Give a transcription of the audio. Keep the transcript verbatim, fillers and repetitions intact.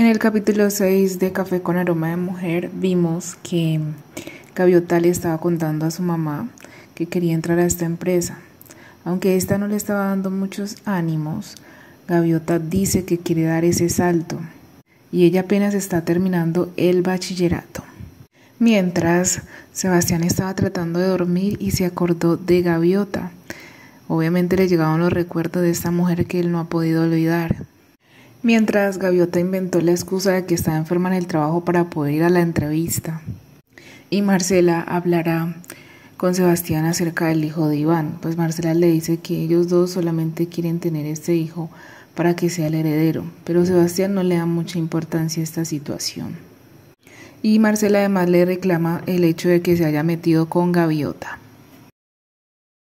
En el capítulo seis de Café con Aroma de Mujer vimos que Gaviota le estaba contando a su mamá que quería entrar a esta empresa. Aunque esta no le estaba dando muchos ánimos, Gaviota dice que quiere dar ese salto y ella apenas está terminando el bachillerato. Mientras, Sebastián estaba tratando de dormir y se acordó de Gaviota. Obviamente le llegaban los recuerdos de esta mujer que él no ha podido olvidar. Mientras, Gaviota inventó la excusa de que estaba enferma en el trabajo para poder ir a la entrevista. Y Marcela hablará con Sebastián acerca del hijo de Iván, pues Marcela le dice que ellos dos solamente quieren tener este hijo para que sea el heredero, pero Sebastián no le da mucha importancia a esta situación. Y Marcela además le reclama el hecho de que se haya metido con Gaviota.